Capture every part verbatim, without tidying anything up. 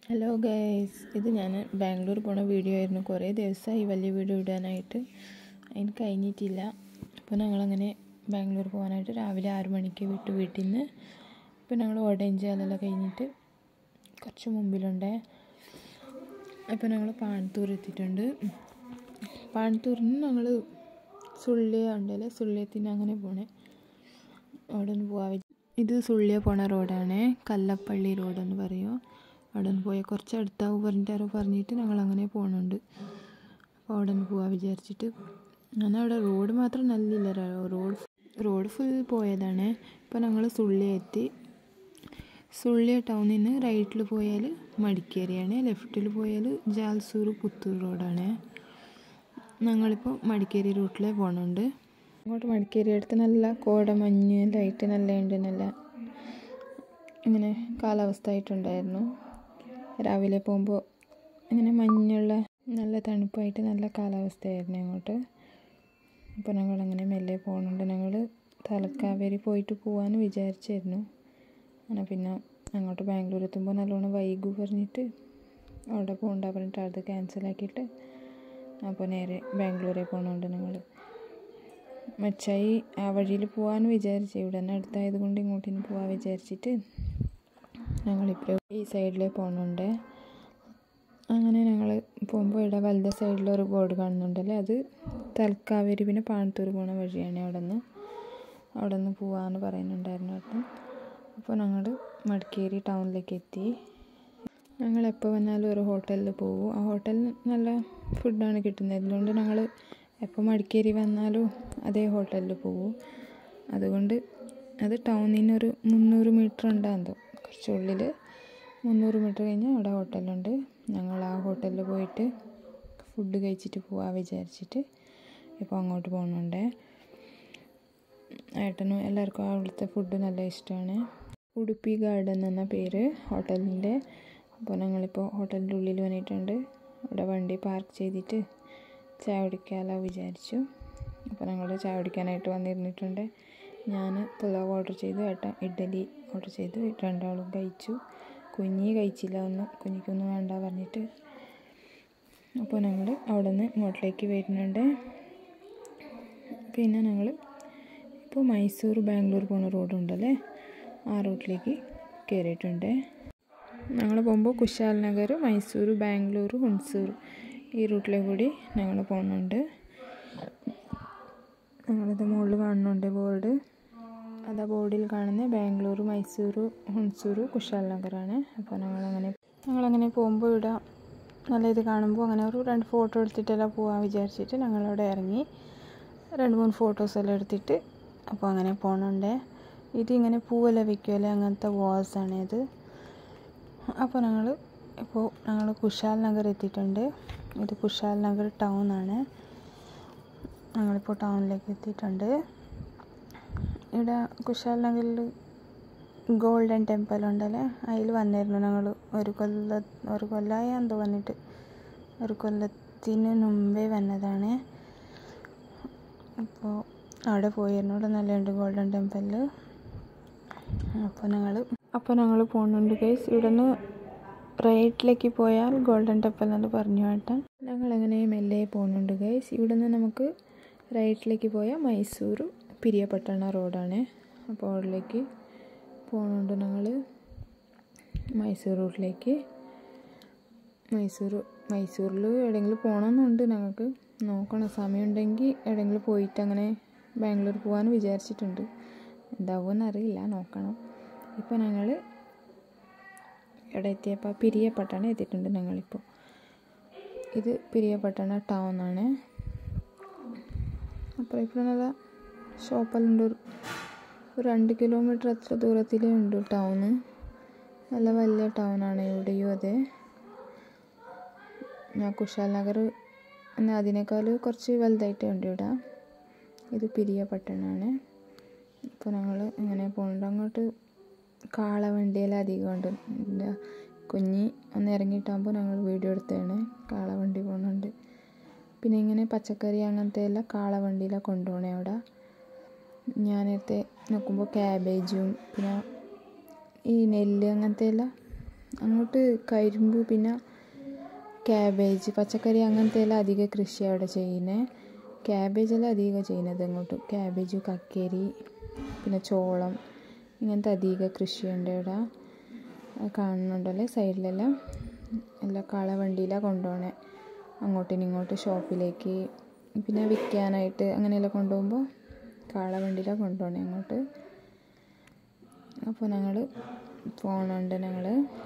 Hello guys, ഇത് ഞാൻ ബാംഗ്ലൂർ പോണ വീഡിയോ ആയിരുന്നു. കുറേ ദിവസമായി വലിയ വീഡിയോ ഇടാനായിട്ട്, അതിന് കഴിഞ്ഞിട്ടില്ല. അപ്പോൾ ഞങ്ങളങ്ങനെ ബാംഗ്ലൂർ പോകാനായിട്ട് രാവിലെ ആറ് മണിക്ക് വിട്ടു വീട്ടിൽ നിന്ന്. ഇപ്പോൾ ഞങ്ങൾ ഓറഞ്ച് അതെല്ലാം കഴിഞ്ഞിട്ട് കുറച്ച് മുമ്പിലുണ്ടേ. അപ്പോൾ ഞങ്ങൾ പാണത്തൂർ എത്തിയിട്ടുണ്ട്. പാണത്തൂരിൽ നിന്ന് ഞങ്ങൾ സുള്ളിയ ഉണ്ടല്ലേ, സുള്ളിയത്തിന് അങ്ങനെ പോണേ. അവിടെ നിന്ന് പോവാൻ ഇത് സുള്ളിയ പോണ റോഡാണ്, കല്ലപ്പള്ളി റോഡെന്ന് പറയുമോ. അവിടെ നിന്ന് പോയാൽ കുറച്ച് അടുത്താവും പറഞ്ഞിട്ടാരോ പറഞ്ഞിട്ട് ഞങ്ങളങ്ങനെ പോകുന്നുണ്ട്. അപ്പോൾ അവിടെ നിന്ന് പോകാൻ വിചാരിച്ചിട്ട് അങ്ങനെ അവിടെ റോഡ് മാത്രം നല്ലില്ല, റോഡ് റോഡ് ഫുൾ പോയതാണ്. ഇപ്പോൾ ഞങ്ങൾ സുള്ളിയ എത്തി. സുള്ളിയ ടൗണിൽ നിന്ന് റൈറ്റിൽ പോയാൽ മടിക്കേരിയാണ്, ലെഫ്റ്റിൽ പോയാൽ ജാൽസൂർ പുത്തൂർ റോഡാണ്. ഞങ്ങളിപ്പോൾ മടിക്കേരി റൂട്ടിലേ പോകുന്നുണ്ട്. അങ്ങോട്ട് മടിക്കേരി അടുത്ത് നല്ല കോടമഞ്ഞ് ലൈറ്റ് നല്ല ഉണ്ട്, നല്ല ഇങ്ങനെ കാലാവസ്ഥ ആയിട്ടുണ്ടായിരുന്നു. രാവിലെ പോകുമ്പോൾ ഇങ്ങനെ മഞ്ഞുള്ള നല്ല തണുപ്പായിട്ട് നല്ല കാലാവസ്ഥയായിരുന്നു അങ്ങോട്ട്. അപ്പോൾ ഞങ്ങളങ്ങനെ മെല്ലെ പോകുന്നുണ്ട്. ഞങ്ങൾ തലക്കാവേരി പോയിട്ട് പോകാമെന്ന് വിചാരിച്ചായിരുന്നു. അങ്ങനെ പിന്നെ അങ്ങോട്ട് ബാംഗ്ലൂർ എത്തുമ്പോൾ നല്ലോണം വൈകു പറഞ്ഞിട്ട് അവിടെ പോകണ്ട പറഞ്ഞിട്ട് അത് ക്യാൻസലാക്കിയിട്ട് അപ്പോൾ നേരെ ബാംഗ്ലൂരിൽ പോകുന്നുണ്ട്. ഞങ്ങൾ മച്ചായി ആ വഴിയിൽ പോകാമെന്ന് വിചാരിച്ചു, ഇവിടെ തന്നെ അടുത്തായത് കൊണ്ട് ഇങ്ങോട്ടിന് പോകാൻ വിചാരിച്ചിട്ട് ഞങ്ങളിപ്പോൾ ഈ സൈഡിൽ പോകുന്നുണ്ട്. അങ്ങനെ ഞങ്ങൾ പോകുമ്പോൾ ഇവിടെ വലത് സൈഡിലൊരു ബോർഡ് കാണുന്നുണ്ടല്ലേ, അത് തലക്കാവേരി പിന്നെ പാണത്തൂർ പോകുന്ന വഴിയാണ്. അവിടെ നിന്ന് അവിടെ നിന്ന് പോകാമെന്ന് പറയുന്നുണ്ടായിരുന്നു കേട്ടോ. അപ്പോൾ ഞങ്ങൾ മടിക്കേരി ടൗണിലേക്ക് എത്തി. ഞങ്ങൾ എപ്പോൾ വന്നാലും ഒരു ഹോട്ടലിൽ പോകും. ആ ഹോട്ടലിൽ നല്ല ഫുഡാണ് കിട്ടുന്നത്. അതുകൊണ്ട് ഞങ്ങൾ എപ്പോൾ മടിക്കേരി വന്നാലും അതേ ഹോട്ടലിൽ പോകും. അതുകൊണ്ട് അത് ടൗണിൽ നിന്നൊരു മുന്നൂറ് മീറ്റർ ഉണ്ടാകും, കുറച്ചുള്ളിൽ മുന്നൂറ് മീറ്റർ കഴിഞ്ഞാൽ അവിടെ ഹോട്ടലുണ്ട്. ഞങ്ങൾ ആ ഹോട്ടലിൽ പോയിട്ട് ഫുഡ് കഴിച്ചിട്ട് പോകാൻ വിചാരിച്ചിട്ട് ഇപ്പോൾ അങ്ങോട്ട് പോകുന്നുണ്ട്. ഏട്ടനും എല്ലാവർക്കും അവിടുത്തെ ഫുഡ് നല്ല ഇഷ്ടമാണ്. ഉടുപ്പി ഗാർഡൻ എന്ന പേര് ഹോട്ടലിൻ്റെ. അപ്പോൾ ഞങ്ങളിപ്പോൾ ഹോട്ടലിൻ്റെ ഉള്ളിൽ വന്നിട്ടുണ്ട്. അവിടെ വണ്ടി പാർക്ക് ചെയ്തിട്ട് ചായ കുടിക്കാമല്ലോ വിചാരിച്ചു. അപ്പോൾ ഞങ്ങൾ ചായ കുടിക്കാനായിട്ട് വന്നിരുന്നിട്ടുണ്ട്. ഞാൻ പുലാവ് ഓർഡർ ചെയ്തു, ഏട്ടൻ ഇഡ്ഡലി ഓർഡർ ചെയ്തു. രണ്ടാളും കഴിച്ചു. കുഞ്ഞി കഴിച്ചില്ല, ഒന്നും കുഞ്ഞിക്കൊന്നും വേണ്ട പറഞ്ഞിട്ട്. അപ്പോൾ ഞങ്ങൾ അവിടെ നിന്ന് ഇങ്ങോട്ടിലേക്ക് വരുന്നുണ്ട്. പിന്നെ ഞങ്ങൾ ഇപ്പോൾ മൈസൂർ ബാംഗ്ലൂർ പോകുന്ന റോഡുണ്ടല്ലേ, ആ റൂട്ടിലേക്ക് കയറിയിട്ടുണ്ട്. ഞങ്ങൾ പോകുമ്പോൾ കുശാൽ നഗർ, മൈസൂർ, ബാംഗ്ലൂർ, ഹുൺസൂർ ഈ റൂട്ടിലെ കൂടി ഞങ്ങൾ പോകുന്നുണ്ട്. ഞങ്ങളിത് മുകളിൽ കാണുന്നുണ്ട് ബോർഡ്, അതാ ബോർഡിൽ കാണുന്ന ബാംഗ്ലൂർ, മൈസൂർ, ഹുൺസൂർ, കുശാൽ നഗറാണ്. അപ്പോൾ ഞങ്ങളങ്ങനെ ഞങ്ങളങ്ങനെ പോകുമ്പോൾ ഇവിടെ നല്ല ഇത് കാണുമ്പോൾ അങ്ങനെ ഒരു രണ്ട് ഫോട്ടോ എടുത്തിട്ടെല്ലാം പോകാൻ വിചാരിച്ചിട്ട് ഞങ്ങളവിടെ ഇറങ്ങി രണ്ട് മൂന്ന് ഫോട്ടോസെല്ലാം എടുത്തിട്ട് അപ്പോൾ അങ്ങനെ പോകുന്നുണ്ട്. ഇതിങ്ങനെ പൂവെല്ലാം വയ്ക്കുമല്ലേ, അങ്ങനത്തെ വാസാണ് ഇത്. അപ്പോൾ ഞങ്ങൾ ഇപ്പോൾ ഞങ്ങൾ കുശാൽ നഗർ എത്തിയിട്ടുണ്ട്. ഇത് കുശാൽ നഗർ ടൗൺ ആണ്. ഞങ്ങളിപ്പോൾ ടൗണിലേക്ക് എത്തിയിട്ടുണ്ട്. ഇവിടെ കുശാൽ നഗറിൽ ഗോൾഡൻ ടെമ്പിൾ ഉണ്ടല്ലേ, അതിൽ വന്നിരുന്നു ഞങ്ങൾ ഒരു കൊല്ല ഒരു കൊല്ലമായി എന്തോ വന്നിട്ട്, ഒരു കൊല്ലത്തിന് മുമ്പേ വന്നതാണ്. അപ്പോൾ അവിടെ പോയിരുന്നു. ഇവിടെ നല്ലതുണ്ട് ഗോൾഡൻ ടെമ്പിളിൽ. അപ്പോൾ ഞങ്ങൾ അപ്പോൾ ഞങ്ങൾ പോകുന്നുണ്ട് ഗൈസ്. ഇവിടെ നിന്ന് റൈറ്റിലേക്ക് പോയാൽ ഗോൾഡൻ ടെമ്പിൾ എന്ന് പറഞ്ഞു കേട്ടാൽ ഞങ്ങളങ്ങനെ മെല്ലെ പോകുന്നുണ്ട് ഗൈസ്. ഇവിടെ നിന്ന് നമുക്ക് റൈറ്റിലേക്ക് പോയാൽ മൈസൂർ പിരിയപട്ടണ റോഡാണ്. അപ്പോൾ അവിടേക്ക് പോകുന്നുണ്ട് ഞങ്ങൾ, മൈസൂർ റൂട്ടിലേക്ക്. മൈസൂർ മൈസൂരിൽ എവിടെയെങ്കിലും പോകണമെന്നുണ്ട് ഞങ്ങൾക്ക്. നോക്കണം, സമയമുണ്ടെങ്കിൽ എവിടെയെങ്കിലും പോയിട്ട് അങ്ങനെ ബാംഗ്ലൂർ പോകാമെന്ന് വിചാരിച്ചിട്ടുണ്ട്. എന്താവുമെന്ന് അറിയില്ല, നോക്കണം. ഇപ്പോൾ ഞങ്ങൾ ഇവിടെ എത്തിയപ്പോൾ പിരിയപട്ടണ എത്തിയിട്ടുണ്ട് ഞങ്ങളിപ്പോൾ. ഇത് പിരിയപട്ടണ ടൗൺ ആണ്. അപ്പോൾ ഇപ്പോൾ നല്ല ഷോപ്പെല്ലാം ഉണ്ട്. ഒരു രണ്ട് കിലോമീറ്റർ അത്ര ദൂരത്തിലേ ഉണ്ട് ടൗണ്. നല്ല വലിയ ടൗണാണ് ഇവിടെയും. അതെ, ഞാൻ കുശാൽ നഗർ എന്നാൽ അതിനേക്കാൾ കുറച്ച് വലുതായിട്ടേ ഉണ്ട് ഇവിടെ. ഇത് പിരിയപട്ടണമാണ്. ഇപ്പോൾ ഞങ്ങൾ ഇങ്ങനെ പോകുന്നുണ്ട്. അങ്ങോട്ട് കാളവണ്ടിയെല്ലാം അധികം ഉണ്ട്. കുഞ്ഞി ഒന്ന് ഇറങ്ങിയിട്ടാകുമ്പോൾ ഞങ്ങൾ വീഡിയോ എടുത്തതാണ്. കാളവണ്ടി പോകുന്നുണ്ട്. പിന്നെ ഇങ്ങനെ പച്ചക്കറി അങ്ങനത്തെ എല്ലാം കാളവണ്ടിയിലാണ് കൊണ്ടുപോകണേ അവിടെ. ഞാൻ നേരത്തെ നോക്കുമ്പോൾ ക്യാബേജും പിന്നെ ഈ നെല്ല് അങ്ങനത്തെ എല്ലാം അങ്ങോട്ട് കരിമ്പ് പിന്നെ ക്യാബേജ് പച്ചക്കറി അങ്ങനത്തെ എല്ലാം അധികം കൃഷി അവിടെ ചെയ്യുന്നത്. ക്യാബേജെല്ലാം അധികം ചെയ്യുന്നത് അങ്ങോട്ട്. ക്യാബേജ്, കക്കേരി, പിന്നെ ചോളം ഇങ്ങനത്തെ അധികം കൃഷിയുണ്ട് ഇവിടെ. കാണുന്നുണ്ടല്ലേ സൈഡിലെല്ലാം എല്ലാം കാളവണ്ടിയിലാണ് കൊണ്ടുപോകണേ അങ്ങോട്ടും ഇങ്ങോട്ടും ഷോപ്പിലേക്ക്, പിന്നെ വിൽക്കാനായിട്ട് അങ്ങനെയെല്ലാം കൊണ്ടുപോകുമ്പോൾ കാളവണ്ടിയിലാണ് കൊണ്ടുപോകണേ അങ്ങോട്ട്. അപ്പോൾ ഞങ്ങൾ പോകണുണ്ട്. ഞങ്ങൾ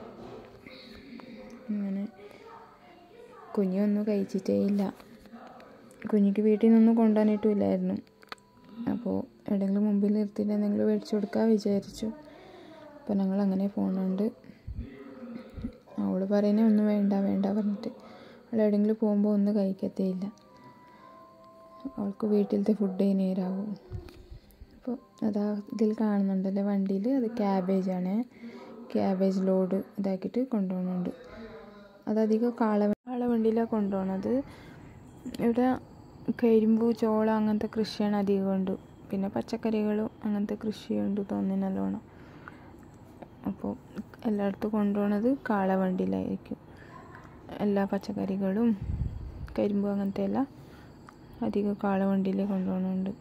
അങ്ങനെ കുഞ്ഞൊന്നും കഴിച്ചിട്ടേ ഇല്ല. കുഞ്ഞിക്ക് വീട്ടിൽ നിന്നൊന്നും കൊണ്ടുപോകാനായിട്ടുമില്ലായിരുന്നു. അപ്പോൾ എവിടെയെങ്കിലും മുമ്പിൽ നിർത്തിയിട്ട് എന്തെങ്കിലും മേടിച്ചു കൊടുക്കാൻ വിചാരിച്ചു. അപ്പോൾ ഞങ്ങൾ അങ്ങനെ പോകുന്നുണ്ട്. അവൾ പറയുന്നത് ഒന്നും വേണ്ട വേണ്ട പറഞ്ഞിട്ട് അവൾ എവിടെയെങ്കിലും പോകുമ്പോൾ ഒന്നും കഴിക്കത്തേ ഇല്ല. അവൾക്ക് വീട്ടിലത്തെ ഫുഡേ നേരാവും. അപ്പോൾ അതാ ഇതിൽ കാണുന്നുണ്ടല്ലേ വണ്ടിയിൽ, അത് ക്യാബേജാണ്. ക്യാബേജ് ലോഡ് ഇതാക്കിയിട്ട് കൊണ്ടുപോകുന്നുണ്ട്. അതധികം കാള കാളവണ്ടിയിലാണ് കൊണ്ടുപോകണത്. ഇവിടെ കരിമ്പു, ചോളം അങ്ങനത്തെ കൃഷിയാണ് അധികം ഉണ്ട്. പിന്നെ പച്ചക്കറികളും അങ്ങനത്തെ കൃഷിയുണ്ട് തോന്നുന്നു നല്ലോണം. അപ്പോൾ എല്ലായിടത്തും കൊണ്ടുപോകുന്നത് കാളവണ്ടിയിലായിരിക്കും. എല്ലാ പച്ചക്കറികളും കരിമ്പും അങ്ങനത്തെ എല്ലാം അധികം കാളവണ്ടിയിൽ കൊണ്ടുപോകുന്നുണ്ട്.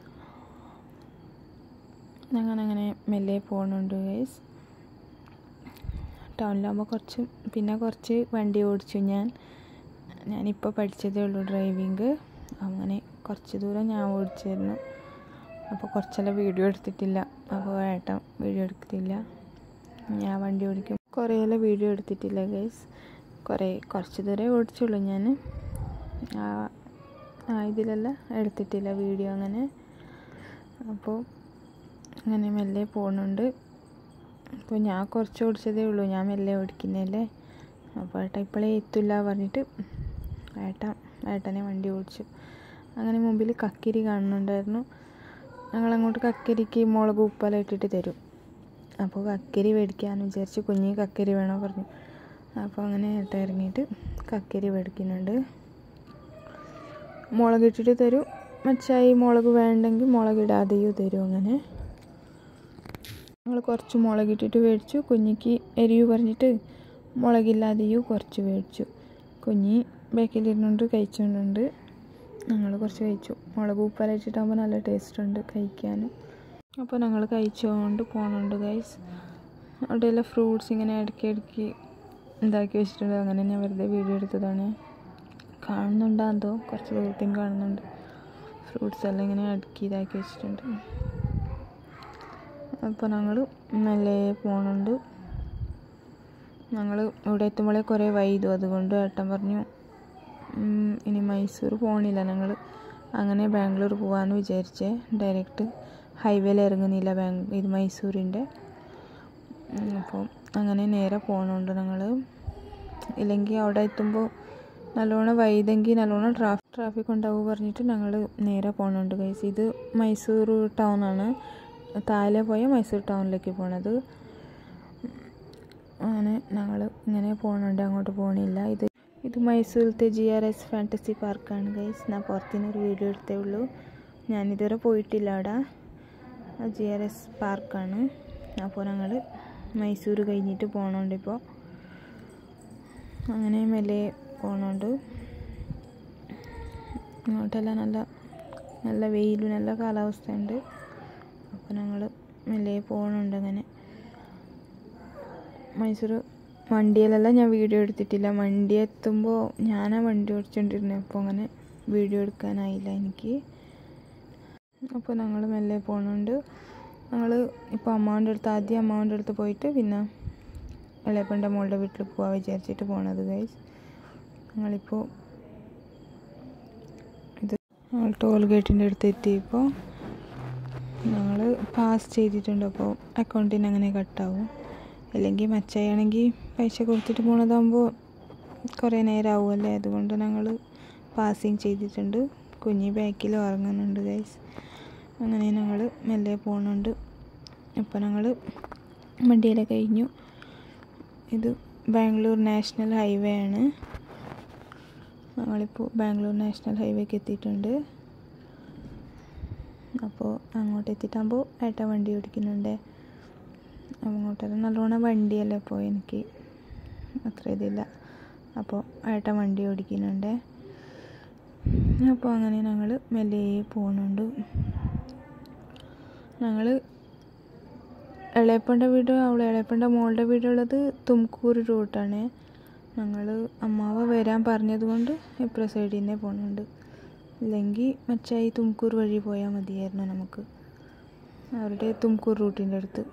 ഞങ്ങളങ്ങനെ മെല്ലെ പോകുന്നുണ്ട് ഗൈസ്. ടൗണിലാകുമ്പോൾ കുറച്ച് പിന്നെ കുറച്ച് വണ്ടി ഓടിച്ചു. ഞാൻ ഞാനിപ്പോൾ പഠിച്ചതേ ഉള്ളൂ ഡ്രൈവിങ്. അങ്ങനെ കുറച്ച് ദൂരം ഞാൻ ഓടിച്ചിരുന്നു. അപ്പോൾ കുറച്ചെല്ലാം വീഡിയോ എടുത്തിട്ടില്ല. അപ്പോൾ ഏട്ടൻ വീഡിയോ എടുത്തിട്ടില്ല. ഞാൻ വണ്ടി ഓടിക്കും കുറേയെല്ലാം വീഡിയോ എടുത്തിട്ടില്ല ഗൈസ്. കുറേ കുറച്ച് ദൂരമേ ഓടിച്ചുള്ളൂ ഞാൻ. ആ ഇതിലെല്ലാം എടുത്തിട്ടില്ല വീഡിയോ അങ്ങനെ. അപ്പോൾ അങ്ങനെ മെല്ലെ പോകുന്നുണ്ട്. അപ്പോൾ ഞാൻ കുറച്ച് ഓടിച്ചതേ ഉള്ളൂ. ഞാൻ മെല്ലെ ഓടിക്കുന്നതല്ലേ. അപ്പോൾ ഏട്ടൻ ഇപ്പോഴേ എത്തില്ല പറഞ്ഞിട്ട് ഏട്ടൻ ഏട്ടനെ വണ്ടി ഓടിച്ചു. അങ്ങനെ മുമ്പിൽ കക്കിരി കാണുന്നുണ്ടായിരുന്നു. ഞങ്ങളങ്ങോട്ട് കക്കരിക്ക് മുളക് ഉപ്പെല്ലാം ഇട്ടിട്ട് തരും. അപ്പോൾ കക്കരി മേടിക്കാമെന്ന് വിചാരിച്ച്. കുഞ്ഞി കക്കരി വേണോ പറഞ്ഞു. അപ്പോൾ അങ്ങനെ ഏട്ടൻ ഇറങ്ങിയിട്ട് കക്കരി മേടിക്കുന്നുണ്ട്. മുളകിട്ടിട്ട് തരും. മച്ചായി മുളക് വേണ്ടെങ്കിൽ മുളകിടാതെയോ തരും. അങ്ങനെ ഞങ്ങൾ കുറച്ച് മുളകിട്ടിട്ട് മേടിച്ചു. കുഞ്ഞിക്ക് എരിവ് പറഞ്ഞിട്ട് മുളകില്ലാതെയോ കുറച്ച് മേടിച്ചു. കുഞ്ഞി ബാക്കിലിരുന്നുകൊണ്ട് കഴിച്ചുകൊണ്ടുണ്ട്. ഞങ്ങൾ കുറച്ച് കഴിച്ചു. മുളക് ഉപ്പെല്ലാം ഇട്ടിട്ടാകുമ്പോൾ നല്ല ടേസ്റ്റ് ഉണ്ട് കഴിക്കാനും. അപ്പോൾ ഞങ്ങൾ കഴിച്ചുകൊണ്ട് പോകുന്നുണ്ട് ഗൈസ്. അവിടെയെല്ലാം ഫ്രൂട്ട്സ് ഇങ്ങനെ ഇടയ്ക്ക് ഇടയ്ക്ക് ഇതാക്കി വെച്ചിട്ടുണ്ട്. അങ്ങനെ ഞാൻ വെറുതെ വീഡിയോ എടുത്തതാണ്. കാണുന്നുണ്ടാന്തോ കുറച്ച് ദൂരത്തിന് കാണുന്നുണ്ട്. ഫ്രൂട്ട്സ് എല്ലാം ഇങ്ങനെ അടുക്കി ഇതാക്കി വെച്ചിട്ടുണ്ട്. അപ്പോൾ ഞങ്ങൾ മെല്ലെ പോകുന്നുണ്ട്. ഞങ്ങൾ ഇവിടെ എത്തുമ്പോഴേ കുറേ വൈകു. അതുകൊണ്ട് ഏട്ടൻ പറഞ്ഞു ഇനി മൈസൂർ പോകണില്ല. ഞങ്ങൾ അങ്ങനെ ബാംഗ്ലൂർ പോകാമെന്ന് വിചാരിച്ചേ. ഡയറക്റ്റ് ഹൈവേയിൽ ഇറങ്ങുന്നില്ല ബാംഗ് ഇത് മൈസൂരിൻ്റെ. അപ്പോൾ അങ്ങനെ നേരെ പോകുന്നുണ്ട് ഞങ്ങൾ. ഇല്ലെങ്കിൽ അവിടെ എത്തുമ്പോൾ നല്ലോണം വൈതെങ്കിൽ നല്ലോണം ട്രാഫിക് ട്രാഫിക് ഉണ്ടാവും പറഞ്ഞിട്ട് ഞങ്ങൾ നേരെ പോകുന്നുണ്ട് ഗൈസ്. ഇത് മൈസൂർ ടൗണാണ്. താഴെ പോയ മൈസൂർ ടൗണിലേക്ക് പോണത്. അങ്ങനെ ഞങ്ങൾ ഇങ്ങനെ പോകുന്നുണ്ട്. അങ്ങോട്ട് പോകണില്ല. ഇത് ഇത് മൈസൂരിലത്തെ ജി ആർ എസ് ഫാൻറ്റസി പാർക്കാണ് ഗൈസ്. ഞാൻ പുറത്തുനിന്ന് ഒരു വീഡിയോ എടുത്തേ ഉള്ളൂ. ഞാനിതുവരെ പോയിട്ടില്ല അവിടെ. ജി ആർ എസ് പാർക്കാണ്. അപ്പോൾ ഞങ്ങൾ മൈസൂർ കഴിഞ്ഞിട്ട് പോകണുണ്ട്. ഇപ്പോൾ അങ്ങനെ മെല്ലെ പോകണുണ്ട്. ഇങ്ങോട്ടെല്ലാം നല്ല നല്ല വെയിലും നല്ല കാലാവസ്ഥയുണ്ട്. അപ്പോൾ ഞങ്ങൾ മെല്ലെ പോകണുണ്ട്. അങ്ങനെ മൈസൂർ വണ്ടിയിലെല്ലാം ഞാൻ വീഡിയോ എടുത്തിട്ടില്ല. വണ്ടി എത്തുമ്പോൾ ഞാനാ വണ്ടി ഓടിച്ചുകൊണ്ടിരുന്നത്. അപ്പോൾ അങ്ങനെ വീഡിയോ എടുക്കാനായില്ല എനിക്ക്. അപ്പോൾ ഞങ്ങൾ മെല്ലെ പോകുന്നുണ്ട്. ഞങ്ങൾ ഇപ്പോൾ അമ്മാവൻ്റെ അടുത്ത് ആദ്യം അമ്മാവൻ്റെ അടുത്ത് പോയിട്ട് പിന്നെ ഇളയപ്പൻ്റെ മോളുടെ വീട്ടിൽ പോകാൻ വിചാരിച്ചിട്ട് പോണത് ഗൈസ്. ഞങ്ങളിപ്പോൾ ഇത് ഞങ്ങൾ ടോൾ ഗേറ്റിൻ്റെ അടുത്ത് എത്തിയപ്പോൾ ഞങ്ങൾ പാസ് ചെയ്തിട്ടുണ്ട്. അപ്പോൾ അക്കൗണ്ടിന് അങ്ങനെ കട്ടാവും. അല്ലെങ്കിൽ മച്ചായാണെങ്കിൽ പൈസ കൊടുത്തിട്ട് പോണതാകുമ്പോൾ കുറേ നേരം ആവുമല്ലേ. അതുകൊണ്ട് ഞങ്ങൾ പാസിങ് ചെയ്തിട്ടുണ്ട്. കുഞ്ഞി ബാക്കിൽ ഉറങ്ങുന്നുണ്ട് ഗൈസ്. അങ്ങനെ ഞങ്ങൾ മെല്ലെ പോകുന്നുണ്ട്. അപ്പോൾ ഞങ്ങൾ വണ്ടിയെല്ലാം കഴിഞ്ഞു. ഇത് ബാംഗ്ലൂർ നാഷണൽ ഹൈവേ ആണ്. ഞങ്ങളിപ്പോൾ ബാംഗ്ലൂർ നാഷണൽ ഹൈവേക്ക് എത്തിയിട്ടുണ്ട്. അപ്പോൾ അങ്ങോട്ട് എത്തിയിട്ടാകുമ്പോൾ ഏട്ടൻ വണ്ടി ഓടിക്കുന്നുണ്ട്. അങ്ങോട്ടെല്ലാം നല്ലോണം വണ്ടിയല്ലേ ഇപ്പോൾ എനിക്ക്. അത്ര ഇതില്ല. അപ്പോൾ ഏട്ടൻ വണ്ടി ഓടിക്കുന്നുണ്ട്. അപ്പോൾ അങ്ങനെ ഞങ്ങൾ മെല്ലെ പോകുന്നുണ്ട്. ഞങ്ങൾ എളയപ്പൻ്റെ വീട് അവൾ എളയപ്പൻ്റെ മോളുടെ വീടുള്ളത് തുംകൂർ റൂട്ടാണ്. ഞങ്ങൾ അമ്മാവ വരാൻ പറഞ്ഞത് കൊണ്ട് ഇപ്പുറ സൈഡിൽ തന്നെ പോകുന്നുണ്ട്. ഇല്ലെങ്കിൽ മച്ചായി തുംകൂർ വഴി പോയാൽ മതിയായിരുന്നു നമുക്ക്, അവരുടെ തുംകൂർ റൂട്ടിൻ്റെ അടുത്ത്.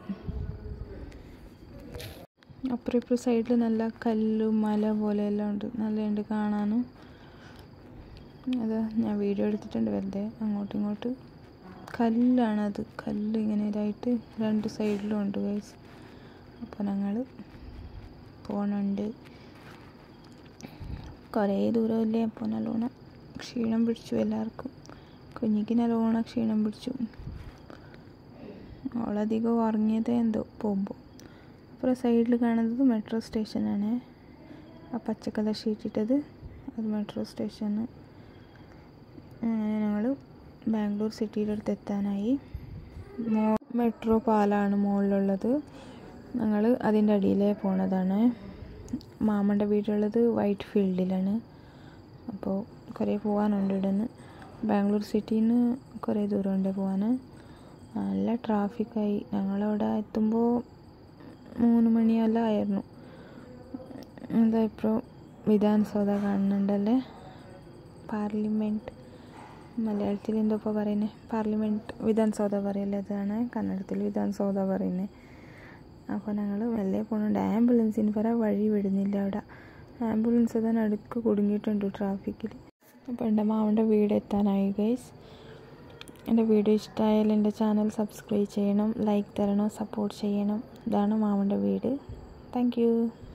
അപ്പുറം ഇപ്പുറം സൈഡിൽ നല്ല കല്ലും മല പോലെയെല്ലാം ഉണ്ട്, നല്ലതുണ്ട് കാണാനും. അതാ ഞാൻ വീഡിയോ എടുത്തിട്ടുണ്ട് വെറുതെ. അങ്ങോട്ടും ഇങ്ങോട്ട് കല്ലാണത്, കല്ല് ഇങ്ങനെ ഇതായിട്ട് രണ്ട് സൈഡിലും ഉണ്ട് ഗൈസ്. അപ്പോൾ ഞങ്ങൾ പോകുന്നുണ്ട്. കുറേ ദൂരമില്ലേ, അപ്പോൾ നല്ലോണം ക്ഷീണം പിടിച്ചു എല്ലാവർക്കും. കുഞ്ഞിക്ക് നല്ലോണം ക്ഷീണം പിടിച്ചു. അവളധികം ഉറങ്ങിയതേ എന്തോ പോകുമ്പോൾ. അപ്പുറം സൈഡിൽ കാണുന്നത് മെട്രോ സ്റ്റേഷനാണ്. ആ പച്ചക്കലർ ഷീറ്റിട്ടത് അത് മെട്രോ സ്റ്റേഷന്. അങ്ങനെ ഞങ്ങൾ ബാംഗ്ലൂർ സിറ്റിയുടെ അടുത്ത് എത്താനായി. മോ മെട്രോ പാലാണ് മുകളിലുള്ളത്. ഞങ്ങൾ അതിൻ്റെ അടിയിലേ പോണതാണ്. മാമൻ്റെ വീടുള്ളത് വൈറ്റ് ഫീൽഡിലാണ്. അപ്പോൾ കുറേ പോകാനുണ്ട് ഇവിടുന്ന്. ബാംഗ്ലൂർ സിറ്റിയിൽ നിന്ന് കുറേ ദൂരമുണ്ട് പോകാൻ. നല്ല ട്രാഫിക്കായി. ഞങ്ങളവിടെ എത്തുമ്പോൾ മൂന്ന് മണിയെല്ലാം ആയിരുന്നു. എന്താ ഇപ്പോൾ വിധാൻസൗധ കാണുന്നുണ്ടല്ലേ, പാർലമെൻറ്റ്, മലയാളത്തിൽ എന്തോ ഇപ്പോൾ പറയുന്നത് പാർലമെൻറ്റ് വിധാൻസൗധ പറയല്ലേ, അതാണ് കന്നഡത്തിൽ വിധാൻസൗധ പറയുന്നത്. അപ്പോൾ ഞങ്ങൾ മെല്ലെ പോകുന്നുണ്ട്. ആംബുലൻസിന് വരെ വഴി വിടുന്നില്ല അവിടെ. ആംബുലൻസ് അതാ നടുക്ക് കുടുങ്ങിയിട്ടുണ്ട് ട്രാഫിക്കിൽ. അപ്പോൾ എൻ്റെ മാമൻ്റെ വീട് എത്താനായി ഗൈസ്. എൻ്റെ വീഡിയോ ഇഷ്ടമായാൽ എൻ്റെ ചാനൽ സബ്സ്ക്രൈബ് ചെയ്യണം, ലൈക്ക് തരണം, സപ്പോർട്ട് ചെയ്യണം. ഇതാണ് മാമൻ്റെ വീട്. Thank U.